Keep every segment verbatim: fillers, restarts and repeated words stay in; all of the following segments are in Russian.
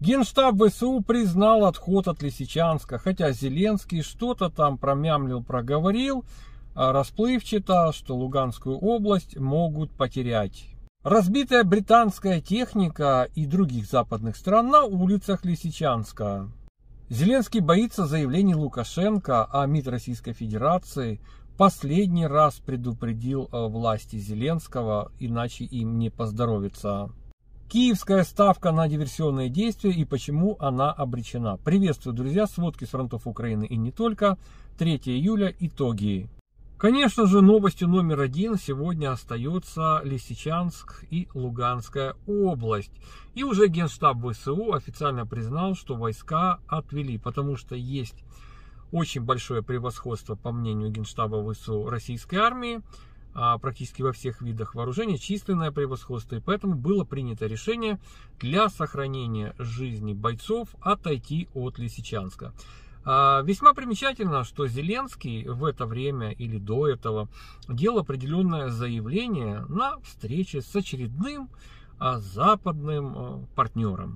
Генштаб ВСУ признал отход от Лисичанска, хотя Зеленский что-то там промямлил, проговорил расплывчато, что Луганскую область могут потерять. Разбитая британская техника и других западных стран на улицах Лисичанска. Зеленский боится заявлений Лукашенко, а МИД Российской Федерации последний раз предупредил власти Зеленского, иначе им не поздоровится. Киевская ставка на диверсионные действия и почему она обречена. Приветствую, друзья, сводки с фронтов Украины и не только. третьего июля, итоги. Конечно же, новостью номер один сегодня остается Лисичанск и Луганская область. И уже Генштаб ВСУ официально признал, что войска отвели, потому что есть очень большое превосходство, по мнению Генштаба ВСУ, российской армии, практически во всех видах вооружения, численное превосходство, и поэтому было принято решение для сохранения жизни бойцов отойти от Лисичанска. Весьма примечательно, что Зеленский в это время или до этого делал определенное заявление на встрече с очередным западным партнером.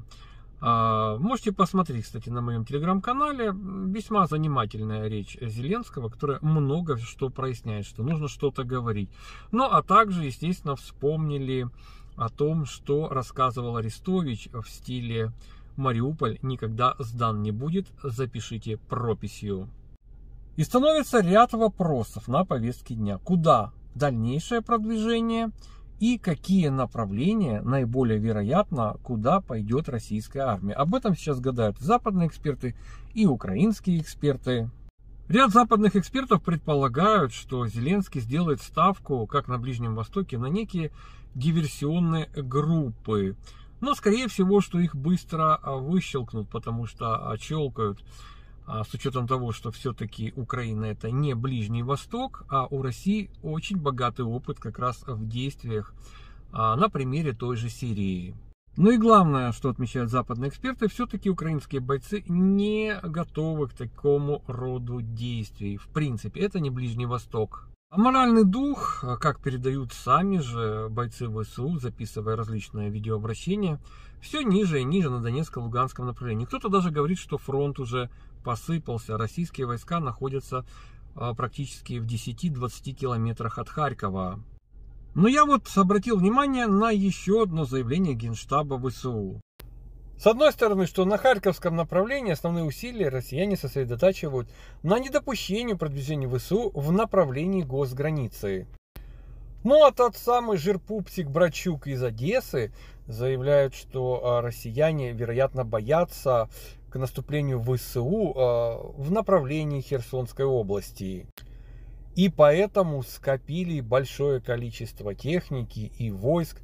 Можете посмотреть, кстати, на моем телеграм-канале. Весьма занимательная речь Зеленского, которая много что проясняет, что нужно что-то говорить. Ну, а также, естественно, вспомнили о том, что рассказывал Арестович в стиле «Мариуполь никогда сдан не будет, запишите прописью». И становится ряд вопросов на повестке дня. Куда дальнейшее продвижение? И какие направления наиболее вероятно, куда пойдет российская армия. Об этом сейчас гадают западные эксперты и украинские эксперты. Ряд западных экспертов предполагают, что Зеленский сделает ставку, как на Ближнем Востоке, на некие диверсионные группы. Но, скорее всего, что их быстро выщелкнут, потому что отщелкают, с учетом того, что все-таки Украина это не Ближний Восток, а у России очень богатый опыт как раз в действиях на примере той же Сирии. Ну и главное, что отмечают западные эксперты, все-таки украинские бойцы не готовы к такому роду действий. В принципе, это не Ближний Восток. А моральный дух, как передают сами же бойцы ВСУ, записывая различные видеообращения, все ниже и ниже на Донецко-Луганском направлении. Кто-то даже говорит, что фронт уже посыпался. Российские войска находятся практически в десяти-двадцати километрах от Харькова. Но я вот обратил внимание на еще одно заявление Генштаба ВСУ. С одной стороны, что на Харьковском направлении основные усилия россияне сосредотачивают на недопущении продвижения ВСУ в направлении госграницы. Ну а тот самый жирпупсик Брачук из Одессы заявляет, что россияне, вероятно, боятся к наступлению ВСУ в направлении Херсонской области. И поэтому скопили большое количество техники и войск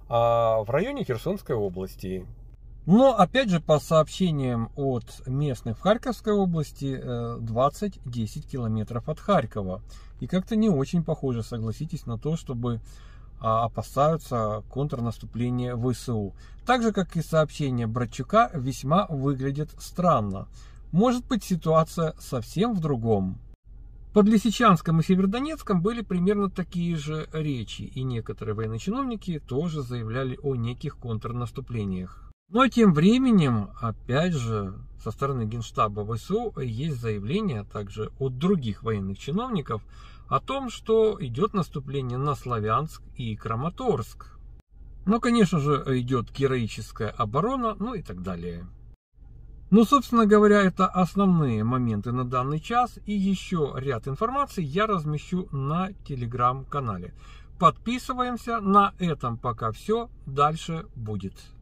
в районе Херсонской области. Но, опять же, по сообщениям от местных в Харьковской области, двадцать-десять километров от Харькова. И как-то не очень похоже, согласитесь, на то, чтобы опасаются контрнаступления ВСУ. Так же, как и сообщения Братчука, весьма выглядят странно. Может быть, ситуация совсем в другом. Под Лисичанском и Северодонецком были примерно такие же речи. И некоторые военные чиновники тоже заявляли о неких контрнаступлениях. Но тем временем, опять же, со стороны Генштаба ВСУ есть заявление также от других военных чиновников о том, что идет наступление на Славянск и Краматорск. Но, конечно же, идет героическая оборона, ну и так далее. Ну, собственно говоря, это основные моменты на данный час. И еще ряд информации я размещу на телеграм-канале. Подписываемся. На этом пока все. Дальше будет.